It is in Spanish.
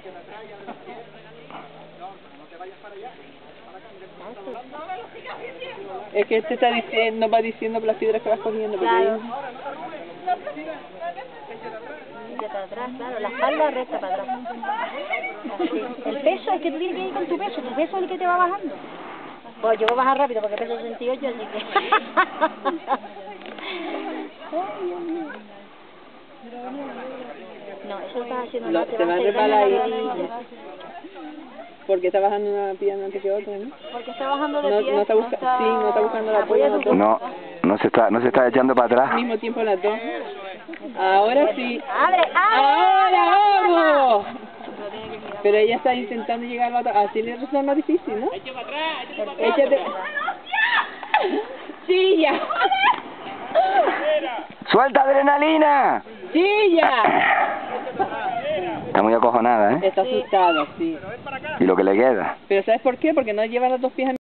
Es que este está diciendo, va diciendo por las piedras que vas cogiendo. Claro. Para atrás, claro, la espalda recta para atrás. Así. El peso es que tú tienes que ir con tu peso es el que te va bajando. Pues yo voy a bajar rápido porque peso 68, así que... No, eso está haciendo No, te va a resbalar ahí. Porque está bajando una pierna antes que otra, ¿no? Porque está bajando de pie. No está buscando, sí, no está buscando la apoyo. No se está echando para atrás. Al mismo tiempo las dos. Ahora sí. ¡Abre, abre! ¡Ahora vamos! Pero ella está intentando llegar a la otra. Así le resulta más difícil, ¿no? Échate. ¡Chilla! ¡Suelta adrenalina! ¡Chilla! Está muy acojonada, ¿eh? Está asustada, sí. Y lo que le queda. Pero ¿sabes por qué? Porque no lleva las dos pies